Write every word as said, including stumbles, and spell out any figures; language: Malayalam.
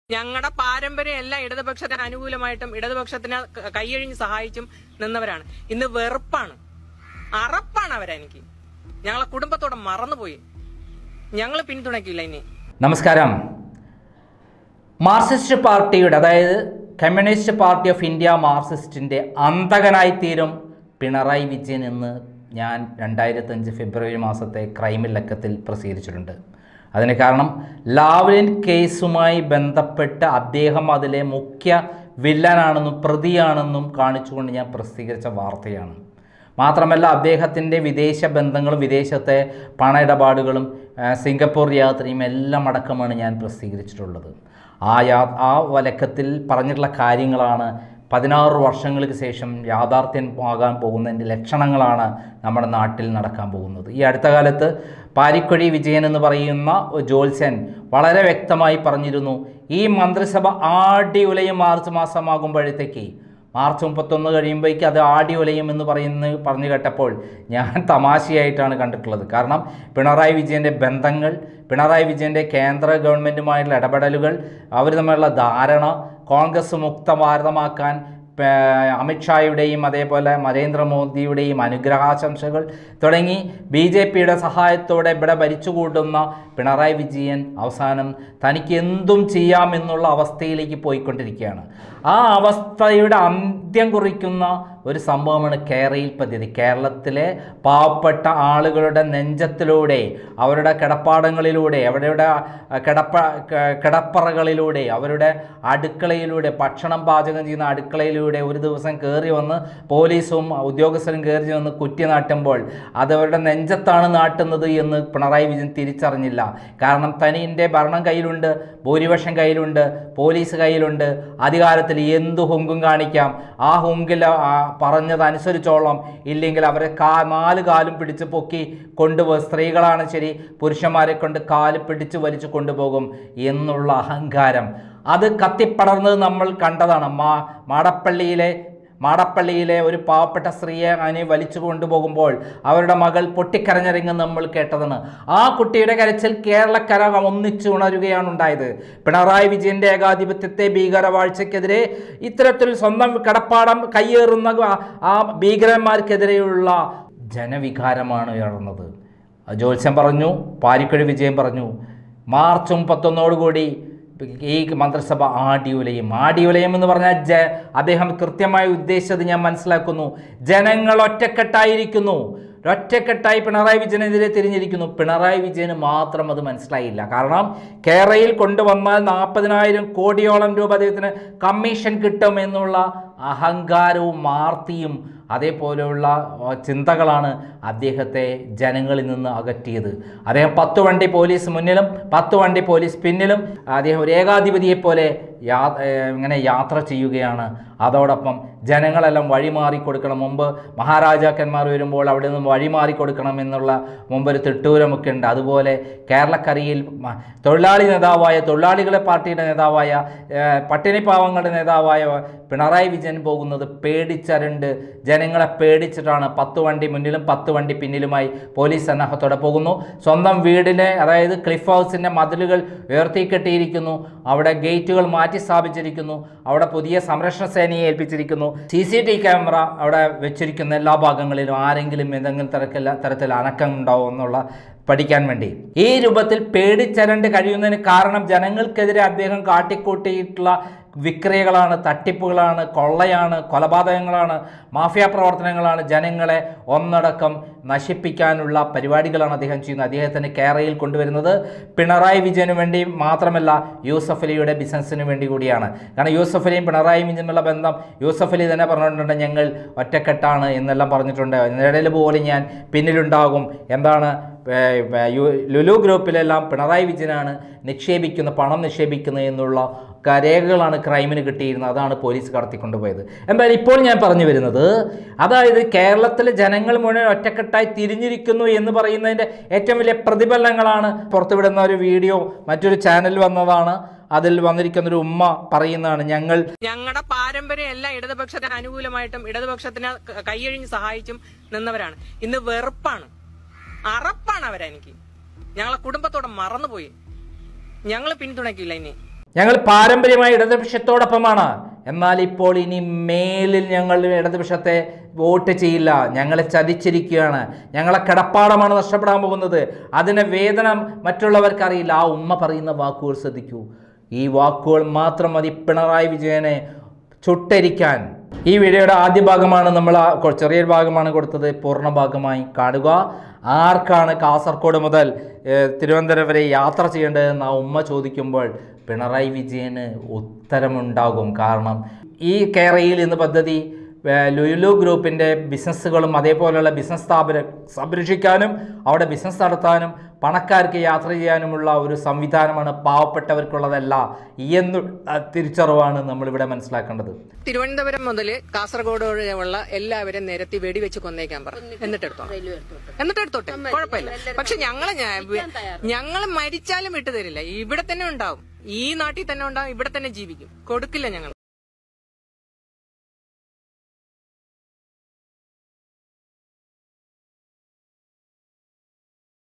ഞങ്ങളുടെ പാരമ്പര്യം എല്ലാം ഇടതുപക്ഷത്തിന് അനുകൂലമായിട്ടും ഇടതുപക്ഷത്തിന് കൈയഴിഞ്ഞ് സഹായിച്ചും നിന്നവരാണ്. ഇന്ന് വെറുപ്പാണ്, അറപ്പാണ് അവരെനിക്ക്. ഞങ്ങളെ കുടുംബത്തോടെ മറന്നുപോയി. ഞങ്ങൾ പിന്തുണയ്ക്കില്ല ഇനി. നമസ്കാരം. മാർക്സിസ്റ്റ് പാർട്ടിയുടെ, അതായത് കമ്മ്യൂണിസ്റ്റ് പാർട്ടി ഓഫ് ഇന്ത്യ മാർക്സിസ്റ്റിൻ്റെ അന്തകനായിത്തീരും പിണറായി വിജയൻ എന്ന് ഞാൻ രണ്ടായിരത്തഞ്ച് ഫെബ്രുവരി മാസത്തെ ക്രൈം ലക്കത്തിൽ പ്രസിദ്ധീകരിച്ചിട്ടുണ്ട്. അതിന് കാരണം ലാവ്ലിൻ കേസുമായി ബന്ധപ്പെട്ട് അദ്ദേഹം അതിലെ മുഖ്യ വില്ലനാണെന്നും പ്രതിയാണെന്നും കാണിച്ചുകൊണ്ട് ഞാൻ പ്രസിദ്ധീകരിച്ച വാർത്തയാണ്. മാത്രമല്ല, അദ്ദേഹത്തിൻ്റെ വിദേശ ബന്ധങ്ങളും വിദേശത്തെ പണ ഇടപാടുകളും സിംഗപ്പൂർ യാത്രയും എല്ലാം അടക്കമാണ് ഞാൻ പ്രസിദ്ധീകരിച്ചിട്ടുള്ളത്. ആ യാ ആ വലക്കത്തിൽ പറഞ്ഞിട്ടുള്ള കാര്യങ്ങളാണ് പതിനാറ് വർഷങ്ങൾക്ക് ശേഷം യാഥാർത്ഥ്യമാകാൻ പോകുന്നതിൻ്റെ ലക്ഷണങ്ങളാണ് നമ്മുടെ നാട്ടിൽ നടക്കാൻ പോകുന്നത്. ഈ അടുത്ത കാലത്ത് പാരിക്കൊഴി വിജയൻ എന്ന് പറയുന്ന ജ്യോത്സ്യൻ വളരെ വ്യക്തമായി പറഞ്ഞിരുന്നു, ഈ മന്ത്രിസഭ ആടി ഉലയും മാർച്ച് മാസമാകുമ്പോഴത്തേക്ക്, മാർച്ച് മുപ്പത്തൊന്ന് കഴിയുമ്പോഴേക്ക് അത് ആടി ഉലയും എന്ന് പറയുന്ന പറഞ്ഞു കേട്ടപ്പോൾ ഞാൻ തമാശയായിട്ടാണ് കണ്ടിട്ടുള്ളത്. കാരണം പിണറായി വിജയൻ്റെ ബന്ധങ്ങൾ, പിണറായി വിജയൻ്റെ കേന്ദ്ര ഗവൺമെൻറ്റുമായിട്ടുള്ള ഇടപെടലുകൾ, അവർ തമ്മിലുള്ള ധാരണ, കോൺഗ്രസ് മുക്ത ഭാരതമാക്കാൻ അമിത്ഷായുടെയും അതേപോലെ നരേന്ദ്രമോദിയുടെയും അനുഗ്രഹാശംസകൾ തുടങ്ങി ബി ജെ പിയുടെ സഹായത്തോടെ ഇവിടെ ഭരിച്ചുകൂട്ടുന്ന പിണറായി വിജയൻ അവസാനം തനിക്ക് എന്തും ചെയ്യാമെന്നുള്ള അവസ്ഥയിലേക്ക് പോയിക്കൊണ്ടിരിക്കുകയാണ്. ആ അവസ്ഥയുടെ അന്ത്യം കുറിക്കുന്ന ഒരു സംഭവമാണ് കേരയിൽ പദ്ധതി. കേരളത്തിലെ പാവപ്പെട്ട ആളുകളുടെ നെഞ്ചത്തിലൂടെ, അവരുടെ കിടപ്പാടങ്ങളിലൂടെ, അവരുടെ കിടപ്പ കിടപ്പറകളിലൂടെ, അവരുടെ അടുക്കളയിലൂടെ, ഭക്ഷണം പാചകം ചെയ്യുന്ന അടുക്കളയിലൂടെ ഒരു ദിവസം കയറി വന്ന് പോലീസും ഉദ്യോഗസ്ഥരും കയറി വന്ന് കുറ്റി നാട്ടുമ്പോൾ അതവരുടെ നെഞ്ചത്താണ് നാട്ടുന്നത് എന്ന് പിണറായി വിജയൻ തിരിച്ചറിഞ്ഞില്ല. കാരണം തനിൻ്റെ ഭരണം കയ്യിലുണ്ട്, ഭൂരിപക്ഷം കയ്യിലുണ്ട്, പോലീസ് കയ്യിലുണ്ട്, അധികാരത്തിൽ എന്തു ഹുങ്കും കാണിക്കാം. ആ ഹുങ്കിൽ പറഞ്ഞതനുസരിച്ചോളം, ഇല്ലെങ്കിൽ അവരെ കാ നാല് കാലും പിടിച്ച് പൊക്കി കൊണ്ടുപോകും. സ്ത്രീകളാണ് ശരി, പുരുഷന്മാരെ കൊണ്ട് കാല് പിടിച്ച് വലിച്ചു കൊണ്ടുപോകും എന്നുള്ള അഹങ്കാരം അത് കത്തിപ്പടർന്നത് നമ്മൾ കണ്ടതാണ്. മാ മാടപ്പള്ളിയിലെ മാടപ്പള്ളിയിലെ ഒരു പാവപ്പെട്ട സ്ത്രീയെ അതിനെ വലിച്ചു കൊണ്ടുപോകുമ്പോൾ അവരുടെ മകൾ പൊട്ടിക്കരഞ്ഞിറങ്ങും നമ്മൾ കേട്ടതാണ്. ആ കുട്ടിയുടെ കരച്ചിൽ കേരളക്കര ഒന്നിച്ചു ഉണരുകയാണ് ഉണ്ടായത്. പിണറായി വിജയൻ്റെ ഏകാധിപത്യത്തെ, ഭീകരവാഴ്ചയ്ക്കെതിരെ, ഇത്തരത്തിൽ സ്വന്തം കിടപ്പാടം കയ്യേറുന്ന ആ ഭീകരന്മാർക്കെതിരെയുള്ള ജനവികാരമാണ് ഉയർന്നത്. ജ്യോത്സ്യൻ പറഞ്ഞു, പാരിക്കൊഴി വിജയൻ പറഞ്ഞു, മാർച്ച് മുപ്പത്തൊന്നോടുകൂടി ഈ മന്ത്രിസഭ ആടിയുലയും. ആടിയുലയും എന്ന് പറഞ്ഞാൽ ജ അദ്ദേഹം കൃത്യമായി ഉദ്ദേശിച്ചത് ഞാൻ മനസ്സിലാക്കുന്നു. ജനങ്ങൾ ഒറ്റക്കെട്ടായിരിക്കുന്നു, ഒറ്റക്കെട്ടായി പിണറായി വിജയനെതിരെ തിരിഞ്ഞിരിക്കുന്നു. പിണറായി വിജയന് മാത്രം അത് മനസ്സിലായില്ല. കാരണം കേരളയിൽ കൊണ്ടുവന്നാൽ നാൽപ്പതിനായിരം കോടിയോളം രൂപ അദ്ദേഹത്തിന് കമ്മീഷൻ കിട്ടും എന്നുള്ള അഹങ്കാരവും മാർത്തിയും അതേപോലെയുള്ള ചിന്തകളാണ് അദ്ദേഹത്തെ ജനങ്ങളിൽ നിന്ന് അകറ്റിയത്. അദ്ദേഹം പത്ത് വണ്ടി പോലീസ് മുന്നിലും പത്ത് വണ്ടി പോലീസ് പിന്നിലും അദ്ദേഹം ഒരു ഏകാധിപതിയെപ്പോലെ യാ ഇങ്ങനെ യാത്ര ചെയ്യുകയാണ്. അതോടൊപ്പം ജനങ്ങളെല്ലാം വഴിമാറി കൊടുക്കണം. മുമ്പ് മഹാരാജാക്കന്മാർ വരുമ്പോൾ അവിടെ നിന്ന് വഴിമാറി കൊടുക്കണം എന്നുള്ള മുമ്പൊരു തിട്ടൂരമൊക്കെ ഉണ്ട്. അതുപോലെ കേരളക്കരയിൽ തൊഴിലാളി നേതാവായ, തൊഴിലാളികളെ പാർട്ടിയുടെ നേതാവായ, പട്ടിണിപ്പാവങ്ങളുടെ നേതാവായ പിണറായി വിജയൻ പോകുന്നത് പേടിച്ചരണ്ട്, ജനങ്ങളെ പേടിച്ചിട്ടാണ്. പത്ത് വണ്ടി മുന്നിലും പത്ത് വണ്ടി പിന്നിലുമായി പോലീസ് സന്നാഹത്തോടെ പോകുന്നു. സ്വന്തം വീടിനെ, അതായത് ക്ലിഫ് ഹൗസിൻ്റെ മതിലുകൾ ഉയർത്തിക്കെട്ടിയിരിക്കുന്നു, അവിടെ ഗേറ്റുകൾ മാറ്റി സ്ഥാപിച്ചിരിക്കുന്നു, അവിടെ പുതിയ സംരക്ഷണ സേനയെ ഏൽപ്പിച്ചിരിക്കുന്നു, സി സി ടി ക്യാമറ അവിടെ വെച്ചിരിക്കുന്ന എല്ലാ ഭാഗങ്ങളിലും ആരെങ്കിലും എന്തെങ്കിലും തരത്തില്ല തരത്തിൽ അനക്കം ഉണ്ടാവും എന്നുള്ള പഠിക്കാൻ വേണ്ടി. ഈ രൂപത്തിൽ പേടിച്ചരണ്ട് കഴിയുന്നതിന് കാരണം ജനങ്ങൾക്കെതിരെ അദ്ദേഹം കാട്ടിക്കൂട്ടിയിട്ടുള്ള വിക്രിയകളാണ്, തട്ടിപ്പുകളാണ്, കൊള്ളയാണ്, കൊലപാതകങ്ങളാണ്, മാഫിയ പ്രവർത്തനങ്ങളാണ്. ജനങ്ങളെ ഒന്നടക്കം നശിപ്പിക്കാനുള്ള പരിപാടികളാണ് അദ്ദേഹം ചെയ്യുന്നത്. അദ്ദേഹത്തിന് കേരളയിൽ കൊണ്ടുവരുന്നത് പിണറായി വിജയന് വേണ്ടി മാത്രമല്ല, യൂസഫ് അലിയുടെ ബിസിനസ്സിന് വേണ്ടി കൂടിയാണ്. കാരണം യൂസഫ് അലിയും പിണറായി വിജയനുള്ള ബന്ധം, യൂസഫ് അലി തന്നെ പറഞ്ഞിട്ടുണ്ട് ഞങ്ങൾ ഒറ്റക്കെട്ടാണ് എന്നെല്ലാം പറഞ്ഞിട്ടുണ്ട്. ഇടയിൽ പോലും ഞാൻ പിന്നിലുണ്ടാകും. എന്താണ്, ലുലു ഗ്രൂപ്പിലെല്ലാം പിണറായി വിജയനാണ് നിക്ഷേപിക്കുന്ന പണം നിക്ഷേപിക്കുന്നത് എന്നുള്ള രേഖകളാണ് ക്രൈമിന് കിട്ടിയിരുന്നത്. അതാണ് പോലീസ് കടത്തിക്കൊണ്ടുപോയത്. എന്തായാലും ഇപ്പോൾ ഞാൻ പറഞ്ഞു വരുന്നത്, അതായത് കേരളത്തിലെ ജനങ്ങൾ മുഴുവൻ ഒറ്റക്കെട്ടായി തിരിഞ്ഞിരിക്കുന്നു എന്ന് പറയുന്നതിൻ്റെ ഏറ്റവും വലിയ പ്രതിഫലനങ്ങളാണ് പുറത്തുവിടുന്ന ഒരു വീഡിയോ മറ്റൊരു ചാനൽ വന്നതാണ്. അതിൽ വന്നിരിക്കുന്ന ഒരു ഉമ്മ പറയുന്നതാണ്, ഞങ്ങൾ ഞങ്ങളുടെ പാരമ്പര്യം എല്ലാം ഇടതുപക്ഷത്തിന് അനുകൂലമായിട്ടും ഇടതുപക്ഷത്തിന് കൈയഴിഞ്ഞ് സഹായിച്ചും നിന്നവരാണ്. ഇന്ന് വെറുപ്പാണ്, അറപ്പാണ് അവരെനിക്ക്. ഞങ്ങളെ കുടുംബത്തോടെ മറന്നുപോയി. ഞങ്ങൾ പിന്തുണയ്ക്കില്ല ഇനി. ഞങ്ങൾ പാരമ്പര്യമായി ഇടതുപക്ഷത്തോടൊപ്പമാണ്. എന്നാൽ ഇപ്പോൾ ഇനി മേലിൽ ഞങ്ങൾ ഇടതുപക്ഷത്തെ വോട്ട് ചെയ്യില്ല. ഞങ്ങളെ ചതിച്ചിരിക്കുകയാണ്. ഞങ്ങളെ കിടപ്പാടമാണ് നഷ്ടപ്പെടാൻ പോകുന്നത്. അതിൻ്റെ വേദന മറ്റുള്ളവർക്കറിയില്ല. ആ ഉമ്മ പറയുന്ന വാക്കുകൾ ശ്രദ്ധിക്കൂ. ഈ വാക്കുകൾ മാത്രം മതി പിണറായി വിജയനെ ചുട്ടരിക്കാൻ. ഈ വീഡിയോയുടെ ആദ്യ ഭാഗമാണ് നമ്മൾ ചെറിയൊരു ഭാഗമാണ് കൊടുത്തത്. പൂർണ്ണ ഭാഗമായി കാണുക. ആർക്കാണ് കാസർഗോഡ് മുതൽ തിരുവനന്തപുരം വരെ യാത്ര ചെയ്യേണ്ടതെന്ന് ആ ഉമ്മ ചോദിക്കുമ്പോൾ പിണറായി വിജയന് ഉത്തരമുണ്ടാകും. കാരണം ഈ കേരയിൽ ഇന്ന് പദ്ധതി ലുലു ഗ്രൂപ്പിൻ്റെ ബിസിനസ്സുകളും അതേപോലെയുള്ള ബിസിനസ് സ്ഥാപനം സംരക്ഷിക്കാനും അവിടെ ബിസിനസ് നടത്താനും പണക്കാർക്ക് യാത്ര ചെയ്യാനുമുള്ള ഒരു സംവിധാനമാണ്, പാവപ്പെട്ടവർക്കുള്ളതല്ല എന്ന് തിരിച്ചറിവാണ് നമ്മളിവിടെ മനസ്സിലാക്കേണ്ടത്. തിരുവനന്തപുരം മുതൽ കാസർഗോഡ് വരെയുള്ള എല്ലാവരും നിരത്തി വെടിവെച്ച് കൊന്നേക്കാൻ പറഞ്ഞു. എന്നിട്ടെടുത്തോ എന്നിട്ട് എടുത്തോട്ടെ, കുഴപ്പമില്ല. പക്ഷെ ഞങ്ങള് ഞങ്ങള് മരിച്ചാലും വിട്ടു തരില്ല. ഇവിടെ തന്നെ ഉണ്ടാവും, ഈ നാട്ടിൽ തന്നെ ഉണ്ടാവും, ഇവിടെ തന്നെ ജീവിക്കും. കൊടുക്കില്ല ഞങ്ങൾ.